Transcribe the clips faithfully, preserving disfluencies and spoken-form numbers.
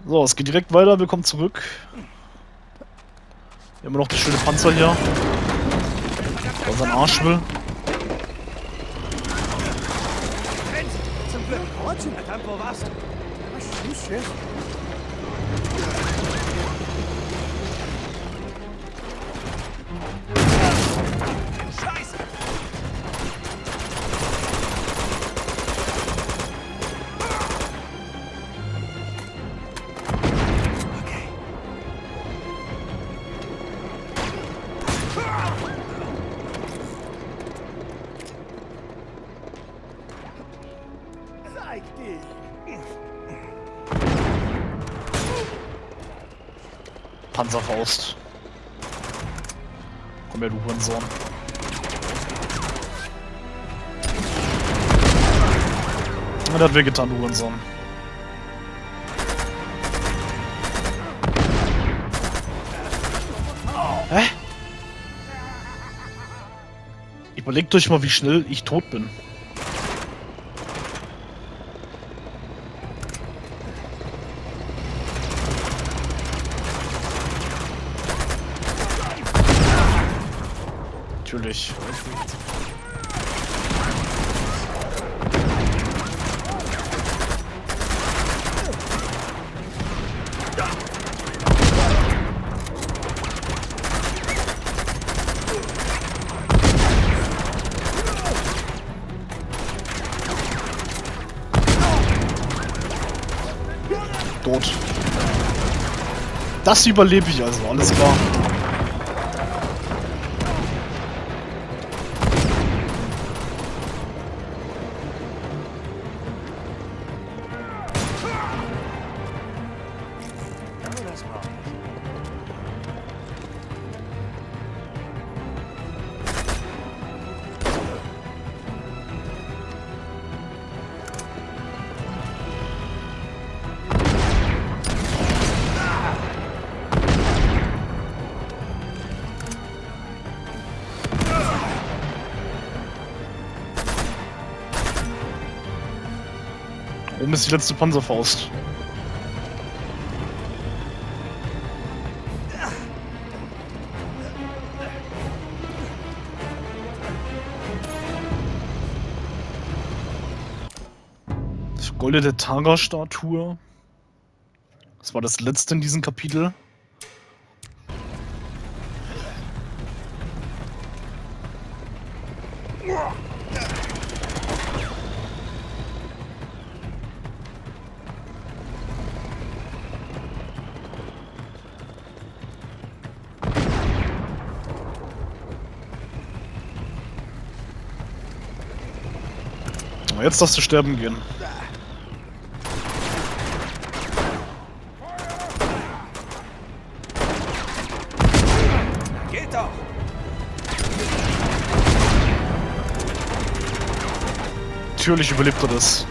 So, es geht direkt weiter, wir kommen zurück. Wir haben noch die schöne Panzer hier. Was ein Arsch will. Zum Glück. Verdammt, wo warst du? Was ist das? Scheiße! Okay. Zeig dich! Panzerfaust. Komm her, du Hurensohn. Das hat wehgetan, du Hurensohn. Hä? Überlegt euch mal, wie schnell ich tot bin. Natürlich. Tot. Das überlebe ich also, alles klar. Oben ist die letzte Panzerfaust. Vergoldete Tara-Statue. Das war das letzte in diesem Kapitel. Jetzt darfst du sterben gehen. Geht doch! Natürlich überlebt er das.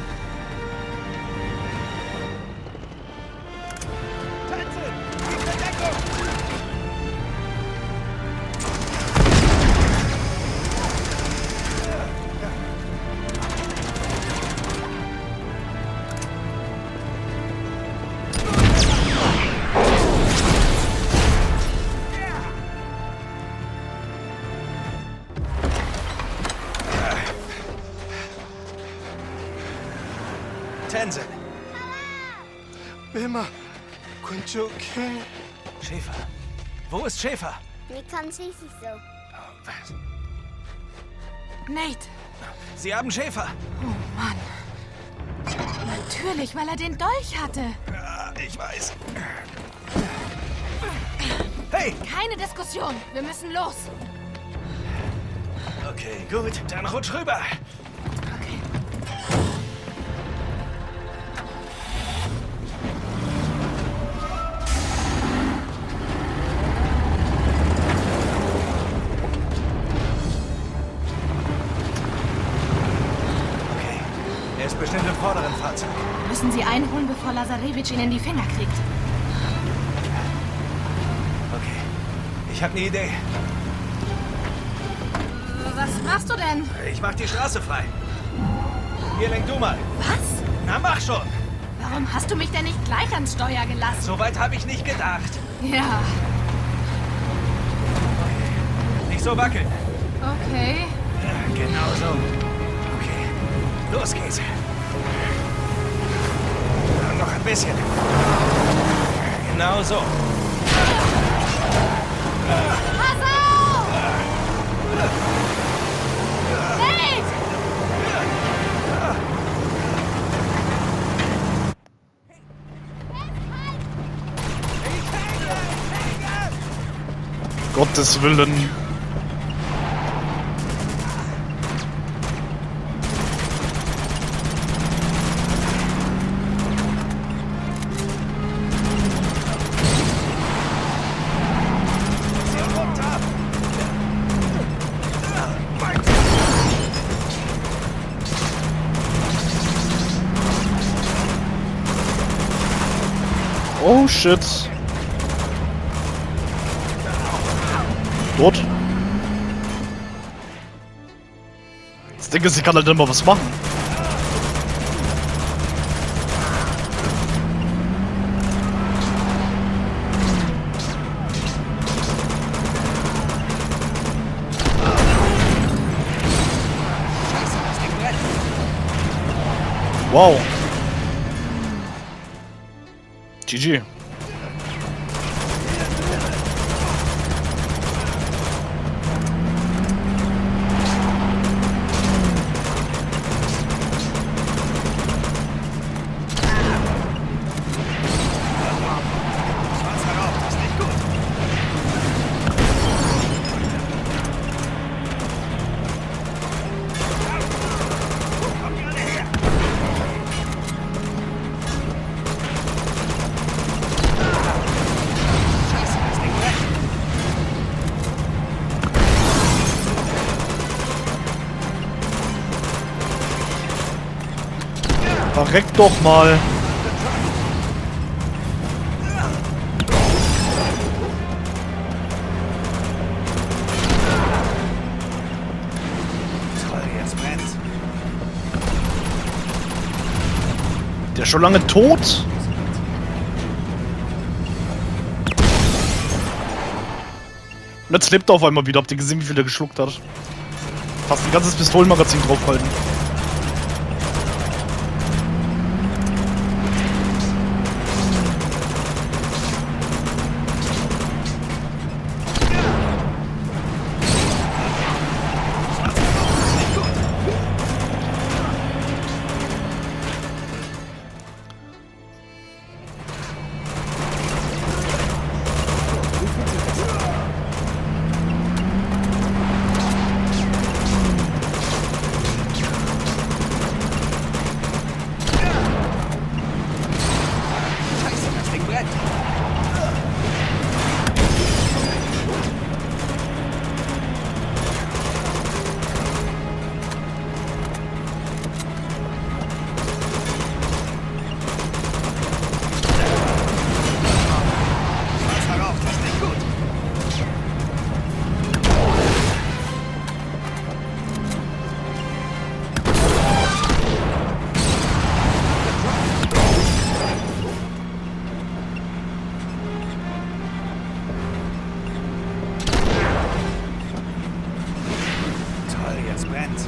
Tenzin! Bema, Kunjoken. Schäfer. Wo ist Schäfer? Mir kann's richtig so. Oh, was? Nate! Sie haben Schäfer! Oh Mann. Natürlich, weil er den Dolch hatte. Ja, ich weiß. Hey! Keine Diskussion. Wir müssen los. Okay, gut. Dann rutsch rüber. Okay. Okay. Er ist bestimmt im vorderen Fahrzeug. Müssen Sie einholen, bevor Lazarevich ihn in die Finger kriegt. Okay. Ich habe eine Idee. Was machst du denn? Ich mach die Straße frei. Hier, lenk du mal. Was? Na, mach schon. Warum hast du mich denn nicht gleich ans Steuer gelassen? So weit habe ich nicht gedacht. Ja, Nicht so wackeln. okay. Ja, genau so. Okay, los geht's. Ja, noch ein bisschen. Genau so. Pass auf! Nate! Gottes Willen. Hier runter. Oh shit. Tot. Das Ding ist, ich kann halt immer was machen. Scheiße, das Ding brennt. Wow. G G. Schwarz herauf, das ist nicht gut. Kommt gerade her. Scheiße, das Ding brennt. Verreck doch mal. Toll, jetzt brennt's. Der ist schon lange tot. Und jetzt lebt er auf einmal wieder. Habt ihr gesehen, wie viel er geschluckt hat? Fast ein ganzes Pistolenmagazin draufhalten. Scheiße, das Ding brennt. Schwarz herauf, das ist nicht gut. Toll, jetzt brennt's.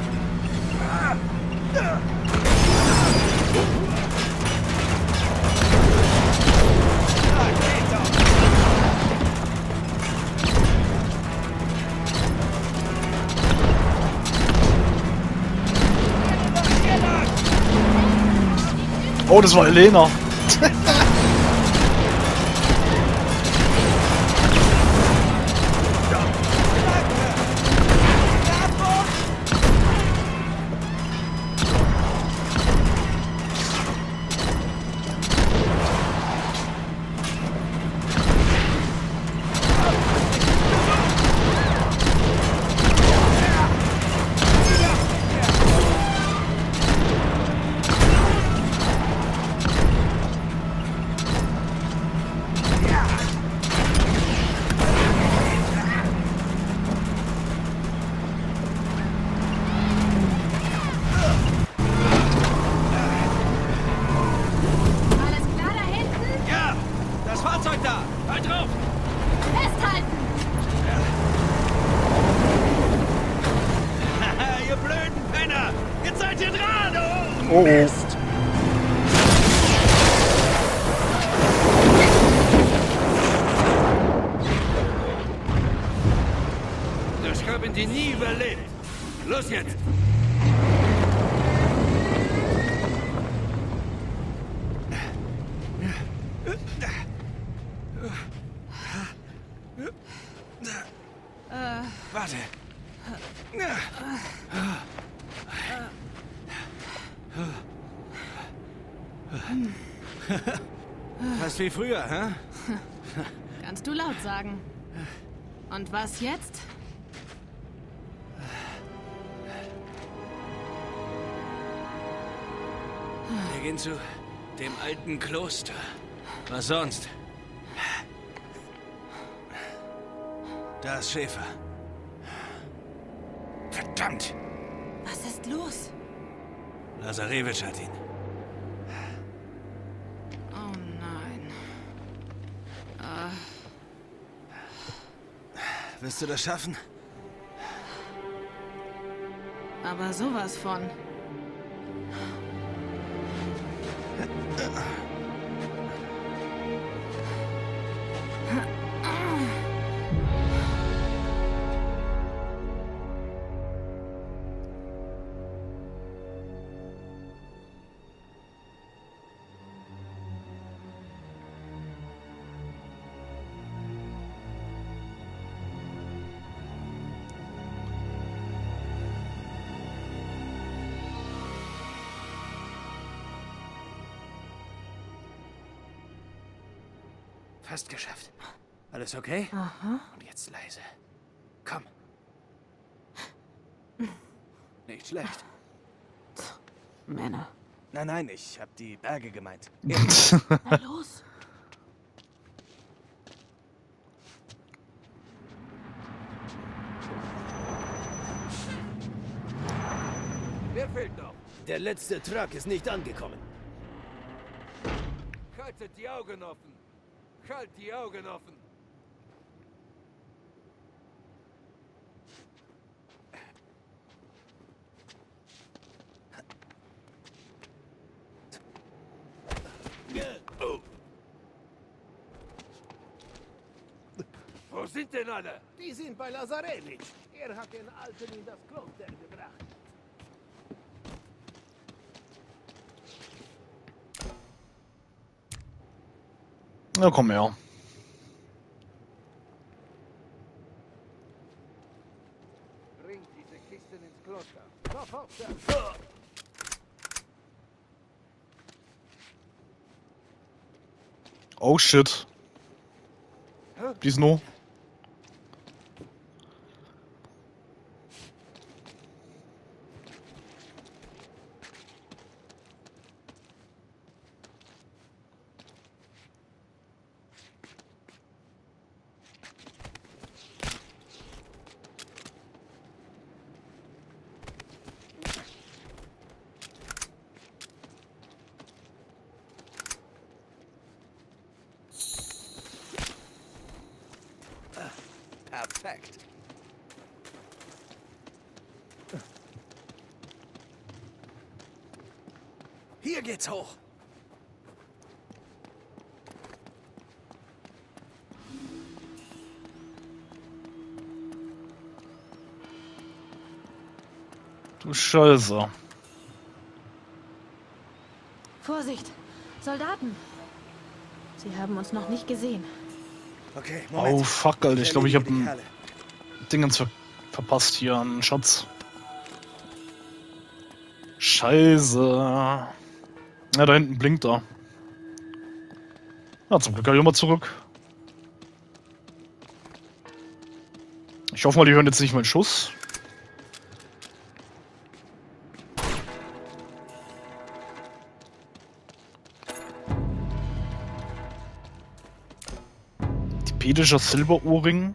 Ah, geht doch. Oh, das war Elena. Fahrzeug da! Halt drauf! Festhalten! Haha, ihr blöden Penner! Jetzt seid ihr dran! Oh, Oh, oh. Mist! Das haben die nie überlebt. Los jetzt! Warte. Fast wie früher, hä? Kannst du laut sagen. Und was jetzt? Wir gehen zu dem alten Kloster. Was sonst? Da ist Schäfer. Verdammt! Was ist los? Lazarewitsch hat ihn. Oh nein. Wirst du das schaffen? Aber sowas von. Fast geschafft. Alles okay? Aha. Und jetzt leise. Komm. Nicht schlecht. Männer. Nein, nein, ich hab die Berge gemeint. Na los. Wer fehlt noch? Der letzte Truck ist nicht angekommen. Haltet die Augen offen. Halt die Augen offen. Wo sind denn alle? Die sind bei Lazarewitsch. Er hat den Alten in das Kloster gebracht. Na komm her. Bringt diese Kisten ins Kloster. Sofort, Sir. Oh shit. Please no. Perfekt. Hier geht's hoch. Du Scheiße. Vorsicht! Soldaten! Sie haben uns noch nicht gesehen. Okay, Oh Moment. fuck, Alter. Ich glaube, ich habe erledige die ein Kerle. Dingens ver verpasst hier. Einen Schatz. Scheiße. Ja, da hinten blinkt er. Ja, zum Glück habe ich mal zurück. Ich hoffe mal, die hören jetzt nicht meinen Schuss. Tibetischer Silberohrring.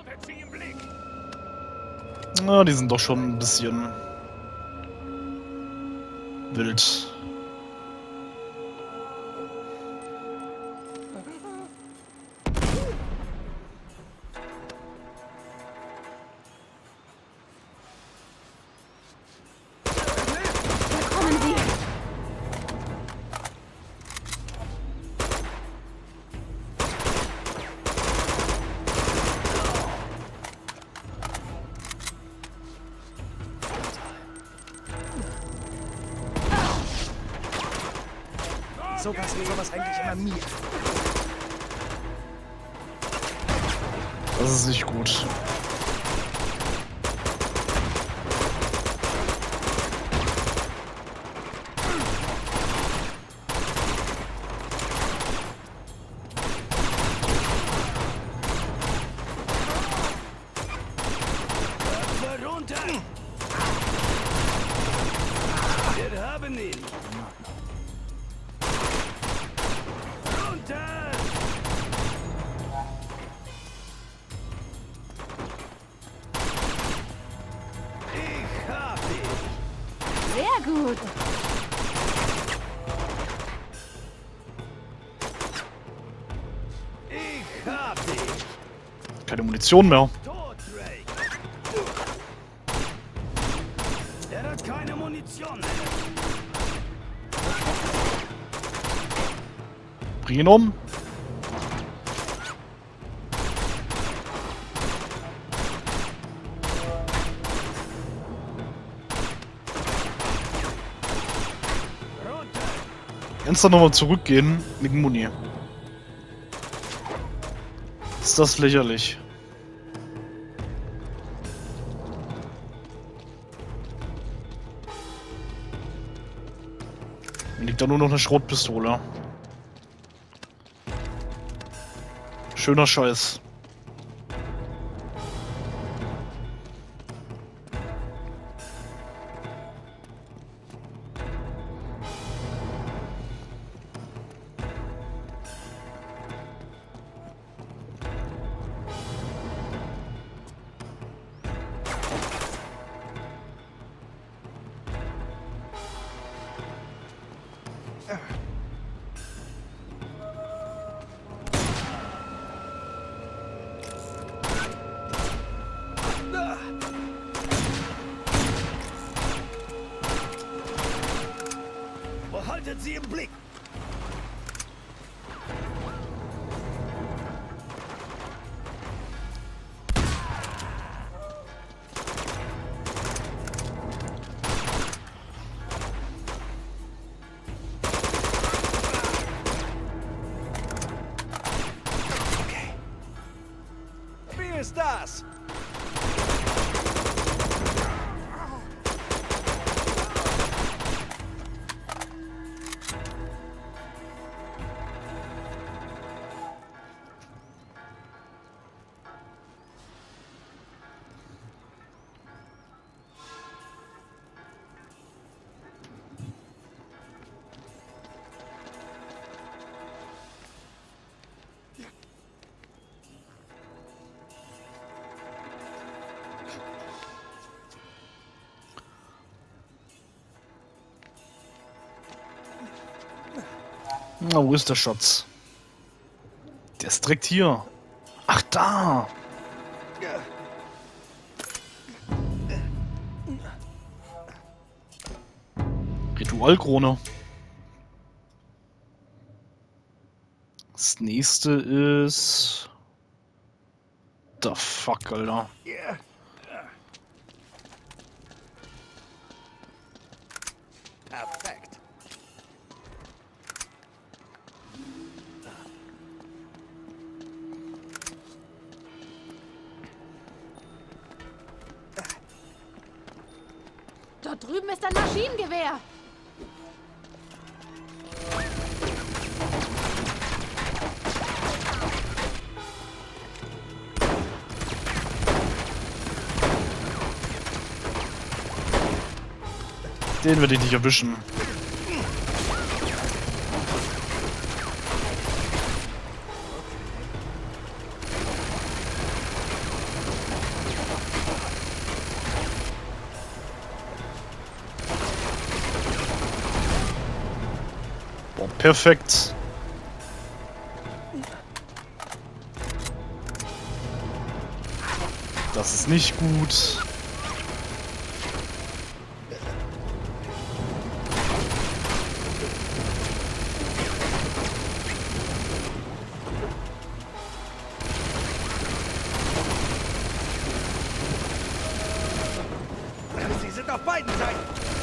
Na, die sind doch schon ein bisschen wild. Da kommen sie. So passiert sowas eigentlich immer mir. Das ist nicht gut. Runter! Wir haben ihn! Runter! Ich hab ihn! Sehr gut. Ich hab ihn! Keine Munition mehr. Tot, Drake! Er hat keine Munition mehr! Bring ihn um. Runter! Kannst du nochmal zurückgehen mit dem Muni. Ist das lächerlich. Mir liegt da nur noch eine Schrotpistole. Schöner Scheiß. Behaltet sie im Blick! Okay. Wie ist das? Na, wo ist der Schatz? Der ist direkt hier. Ach, da. Ritualkrone. Das nächste ist... The fuck, Alter. Yeah. Perfekt. Dort drüben ist ein Maschinengewehr. Den werde ich nicht erwischen. Perfekt. Das ist nicht gut. Sie sind auf beiden Seiten.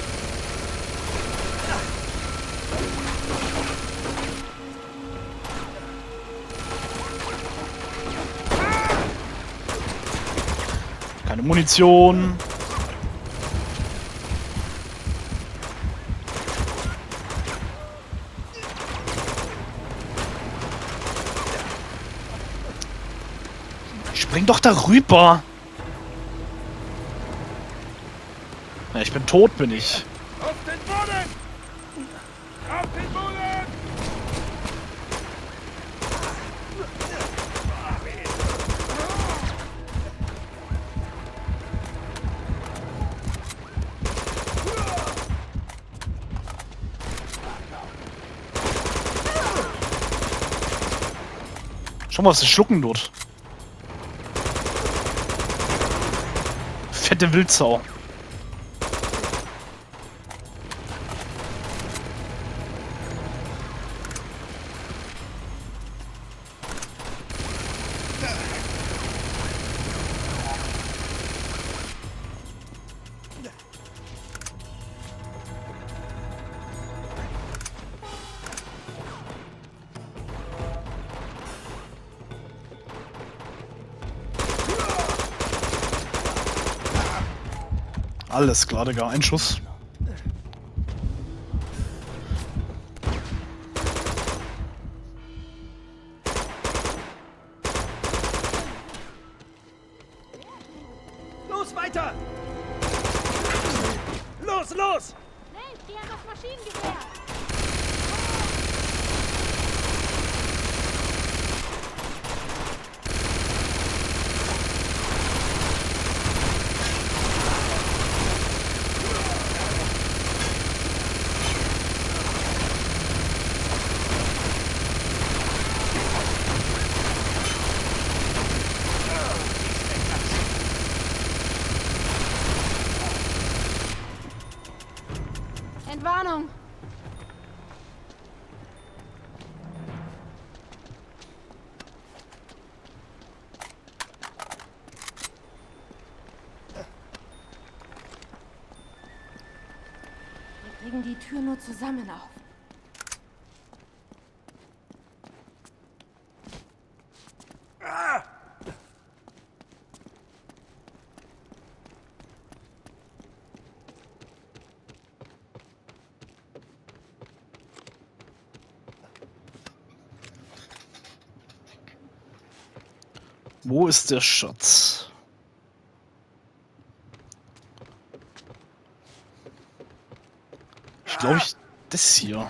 Keine Munition. Spring doch darüber. Ja, ich bin tot, bin ich. Auf den Boden! Auf den Boden! Schau mal, was sie schlucken dort. Fette Wildsau. Alles klar, Digga. Ein Schuss. Los, weiter! Los, los! Schnell, geh an das Maschinengewehr! Entwarnung! Wir kriegen die Tür nur zusammen auf. Wo ist der Schatz? Ich glaube, ich das hier.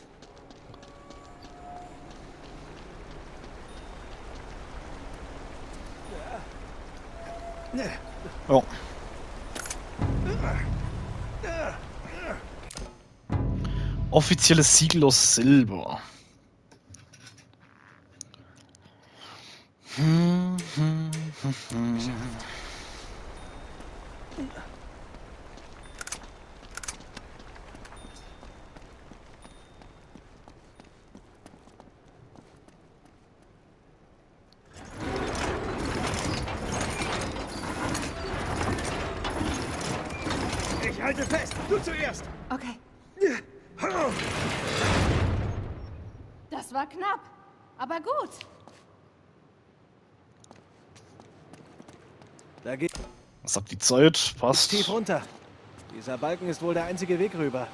Ja. Offizielles Siegel aus Silber. Hm, hm, hm, hm. Ich halte fest! Du zuerst! Okay. Das war knapp, aber gut. Da geht Was sagt die Zeit? Passt. tief runter. Dieser Balken ist wohl der einzige Weg rüber.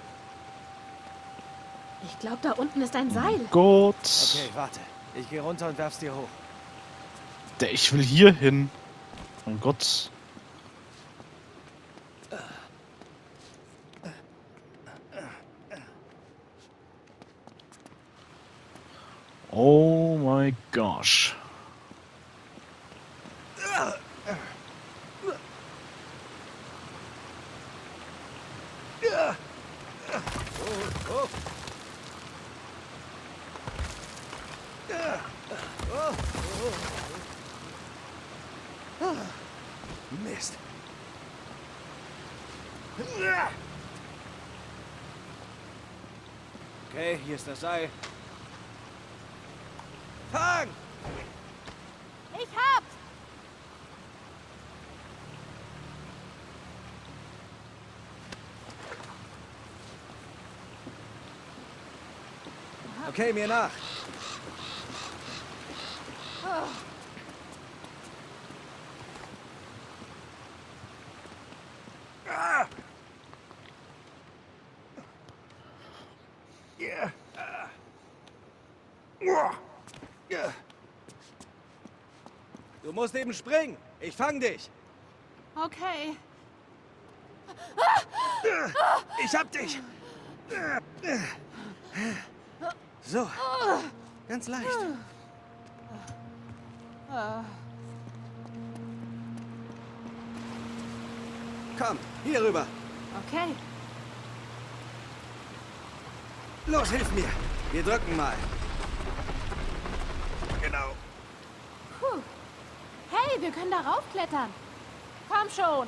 Ich glaube, da unten ist ein Seil. Gott. Okay, warte. Ich gehe runter und werf's dir hoch. Der, ich will hier hin. Mein Gott. Oh my gosh. Mist. Okay, hier ist das Seil. Fang! Ich hab's! Okay, mir nach. Ah! Ja. Ah. Ja. Du musst eben springen. Ich fang dich. Okay. Ich hab dich. So. Ganz leicht. Komm, hier rüber. Okay. Los, hilf mir. Wir drücken mal. Genau. Puh. Hey, wir können da raufklettern. Komm schon.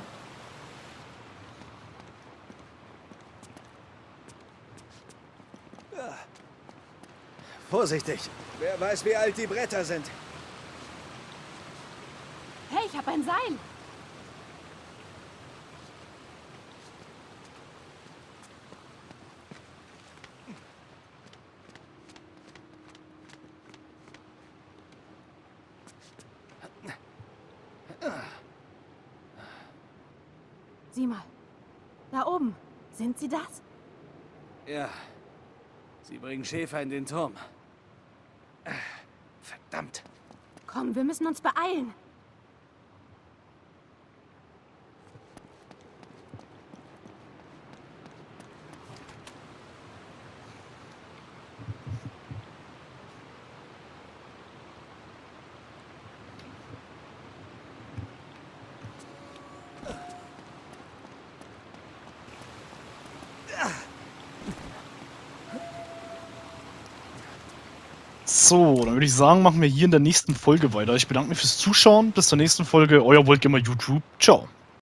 Vorsichtig. Wer weiß, wie alt die Bretter sind. Hey, ich habe ein Seil. Sieh mal. Da oben. Sind sie das? Ja. Sie bringen Schäfer in den Turm. Verdammt. Komm, wir müssen uns beeilen. So, dann würde ich sagen, machen wir hier in der nächsten Folge weiter. Ich bedanke mich fürs Zuschauen. Bis zur nächsten Folge. Euer Wolfgamer YouTube. Ciao.